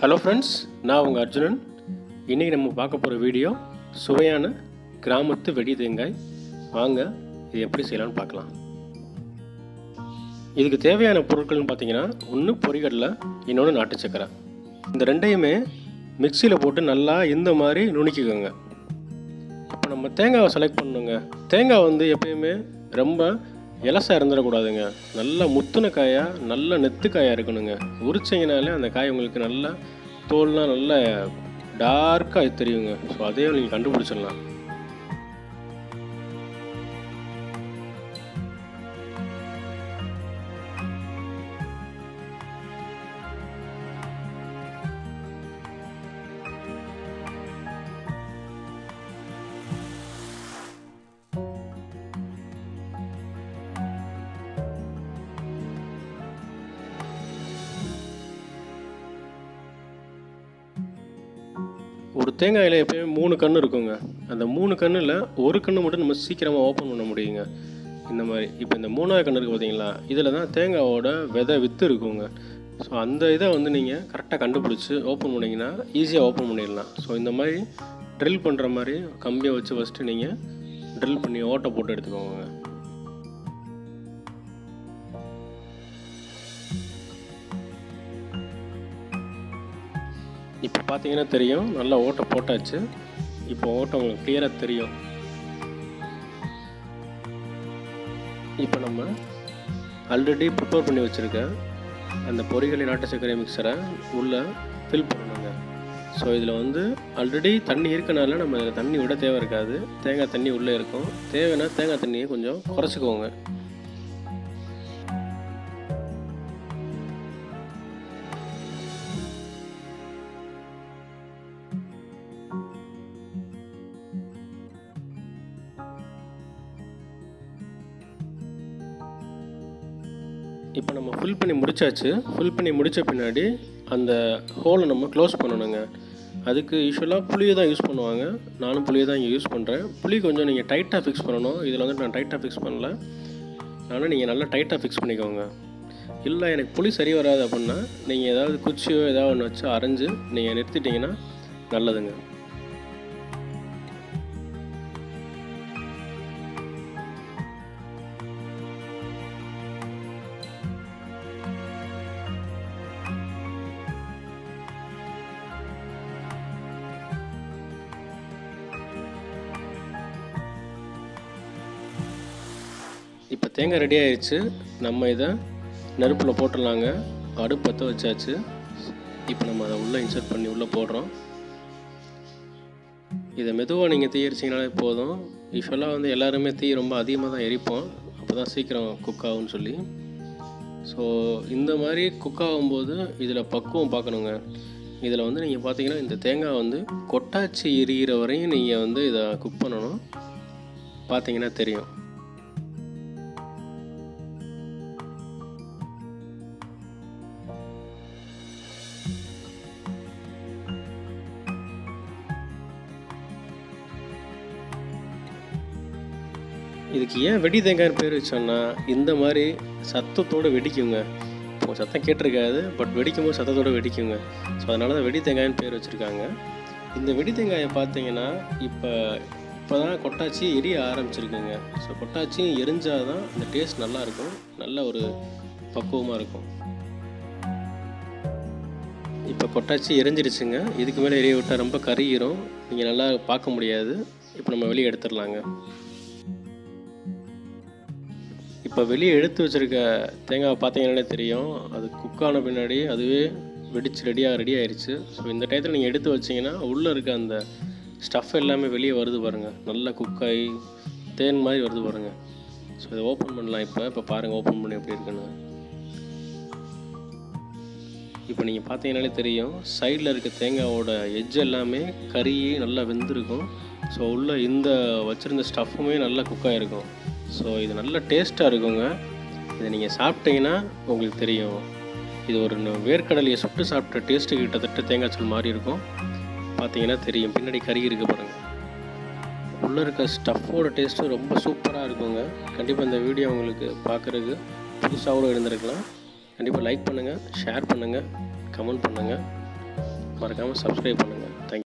Hello friends, நான் உங்கள் அர்ஜுனன். இன்றைக்கி நம்ம பார்க்க போகிற வீடியோ சுவையான கிராமத்து வெடி தேங்காய். வாங்க இது எப்படி செய்யலாம்னு பார்க்கலாம். இதுக்கு தேவையான பொருட்கள்னு பார்த்தீங்கன்னா, ஒன்று பொரிகடலை, இன்னொன்று நாட்டு சக்கரை. இந்த ரெண்டையுமே மிக்சியில் போட்டு நல்லா இந்த மாதிரி நுணுக்கிக்கோங்க. இப்போ நம்ம தேங்காவை செலக்ட் பண்ணணுங்க. தேங்காய் வந்து எப்பயுமே ரொம்ப இலசாக இருந்துடக்கூடாதுங்க. நல்லா முத்துன காயாக, நல்ல நெத்துக்காயாக இருக்கணுங்க. உரிச்சிங்கனாலே அந்த காய் உங்களுக்கு நல்லா தோல்லாம் நல்லா டார்க்காக தெரியுங்க. ஸோ அதே நீங்கள் கண்டுபிடிச்சிடலாம். ஒரு தேங்காயில் எப்போயுமே 3 கன்று இருக்குங்க. அந்த 3 கன்றில் ஒரு கன்று மட்டும் நம்ம சீக்கிரமாக ஓப்பன் பண்ண முடியுங்க. இந்த மாதிரி இப்போ இந்த 3ஆவது கன்று இருக்குது பார்த்தீங்களா, இதில் தான் தேங்காவோட விதை வித்து இருக்குங்க. ஸோ அந்த இதை வந்து நீங்கள் கரெக்டாக கண்டுபிடிச்சி ஓப்பன் பண்ணிங்கன்னா ஈஸியாக ஓப்பன் பண்ணிடலாம். ஸோ இந்த மாதிரி ட்ரில் பண்ணுற மாதிரி கம்பியை வச்சு ஃபஸ்ட்டு நீங்கள் ட்ரில் பண்ணி ஓட்டை போட்டு எடுத்துக்கோங்க. இப்போ பார்த்தீங்கன்னா தெரியும், நல்லா ஓட்டை போட்டாச்சு. இப்போ ஓட்டை உங்களுக்கு கிளியராக தெரியும். இப்போ நம்ம ஆல்ரெடி ப்ரிப்பேர் பண்ணி வச்சுருக்க அந்த பொரிகளை நாட்டு சர்க்கரை மிக்சரை உள்ளே ஃபில் பண்ணணுங்க. ஸோ இதில் வந்து ஆல்ரெடி தண்ணி இருக்கனால நம்ம இதில் தண்ணி விட தேவை இருக்காது. தேங்காய் தண்ணி உள்ளே இருக்கும். தேவைன்னா தேங்காய் தண்ணியை கொஞ்சம் குறைச்சிக்கோங்க. இப்போ நம்ம ஃபில் பண்ணி முடித்தாச்சு. ஃபில் பண்ணி முடித்த பின்னாடி அந்த ஹோலை நம்ம க்ளோஸ் பண்ணணுங்க. அதுக்கு யூஸ்வலாக புளியை தான் யூஸ் பண்ணுவாங்க. நானும் புளியை தான் இங்கே யூஸ் பண்ணுறேன். புளி கொஞ்சம் நீங்கள் டைட்டாக ஃபிக்ஸ் பண்ணணும். இதில் வந்து நான் டைட்டாக ஃபிக்ஸ் பண்ணல. ஆனால் நீங்கள் நல்லா டைட்டாக ஃபிக்ஸ் பண்ணிக்கோங்க. இல்லை எனக்கு புளி சரி வராது அப்படின்னா நீங்கள் ஏதாவது குச்சியோ ஏதாவது ஒன்று வச்சு அரைஞ்சு நீங்கள் நிறுத்திட்டிங்கன்னா நல்லதுங்க. இப்போ தேங்காய் ரெடி ஆயிடுச்சு. நம்ம இதை நெருப்பில் போட்டுடலாங்க. அடுப்பு பற்ற வச்சாச்சு. இப்போ நம்ம அதை உள்ளே இன்சர்ட் பண்ணி உள்ளே போடுறோம். இதை மெதுவாக நீங்கள் தீ எரிச்சிங்கனாலே போதும். யூஸ்வலாக வந்து எல்லாருமே தீ ரொம்ப அதிகமாக தான் எரிப்போம், அப்போ தான் சீக்கிரம் குக் ஆகும்னு சொல்லி. ஸோ இந்த மாதிரி குக் ஆகும்போது இதில் பக்குவம் பார்க்கணுங்க. இதில் வந்து நீங்கள் பார்த்தீங்கன்னா இந்த தேங்காய் வந்து கொட்டாச்சி எரிகிற வரையும் நீங்கள் வந்து இதை குக் பண்ணணும். பார்த்தீங்கன்னா தெரியும். இதுக்கு ஏன் வெடி தேங்காய்னு பேர் வச்சோன்னா, இந்த மாதிரி சத்தத்தோடு வெடிக்குங்க. இப்போ சத்தம் கேட்டிருக்காது, பட் வெடிக்கும்போது சத்தத்தோடு வெடிக்குங்க. ஸோ அதனால தான் வெடி தேங்காய்னு பேர் வச்சுருக்காங்க. இந்த வெடி தேங்காயை பார்த்தீங்கன்னா இப்போ தான் கொட்டாச்சி எரிய ஆரம்பிச்சிருக்குங்க. ஸோ கொட்டாச்சி எரிஞ்சால் தான் இந்த டேஸ்ட் நல்லாயிருக்கும், நல்ல ஒரு பக்குவமாக இருக்கும். இப்போ கொட்டாச்சி எரிஞ்சிருச்சுங்க. இதுக்கு மேலே எரிய விட்டால் ரொம்ப கருகிரும், நீங்கள் நல்லா பார்க்க முடியாது. இப்போ நம்ம வெளியே எடுத்துடலாங்க. இப்போ வெளியே எடுத்து வச்சுருக்க தேங்காய் பார்த்தீங்கன்னாலே தெரியும், அது குக்கான பின்னாடி அதுவே வெடிச்சு ரெடி ஆயிடுச்சு. ஸோ இந்த டயத்தில் நீங்கள் எடுத்து வச்சிங்கன்னா உள்ளே இருக்க அந்த ஸ்டஃப் எல்லாமே வெளியே வருது பாருங்கள். நல்லா குக்காகி தேன் மாதிரி வருது பாருங்கள். ஸோ இதை ஓப்பன் பண்ணலாம். இப்போ பாருங்கள் ஓப்பன் பண்ணி எப்படி இருக்குன்னு. இப்போ நீங்கள் பார்த்தீங்கன்னாலே தெரியும், சைடில் இருக்க தேங்காயோட எட்ஜ் எல்லாமே கறி நல்லா வெந்திருக்கும். ஸோ உள்ளே இந்த வச்சுருந்த ஸ்டஃப்புமே நல்லா குக்காகிருக்கும். ஸோ இது நல்ல டேஸ்ட்டாக இருக்குங்க. இதை நீங்கள் சாப்பிட்டீங்கன்னா உங்களுக்கு தெரியும், இது ஒரு வேர்க்கடலையை சுட்டு சாப்பிட்ட டேஸ்ட்டு கிட்டத்தட்ட தேங்காய் சல் மாதிரி இருக்கும். பார்த்தீங்கன்னா தெரியும், பின்னாடி கறி இருக்குது பாருங்கள். உள்ளே இருக்க ஸ்டஃப்போட டேஸ்ட்டு ரொம்ப சூப்பராக இருக்குங்க. கண்டிப்பாக இந்த வீடியோ உங்களுக்கு பார்க்குறதுக்கு புதுசாக கூட இருந்திருக்கலாம். கண்டிப்பாக லைக் பண்ணுங்கள், ஷேர் பண்ணுங்கள், கமெண்ட் பண்ணுங்கள். மறக்காமல் சப்ஸ்கிரைப் பண்ணுங்கள். தேங்க்யூ.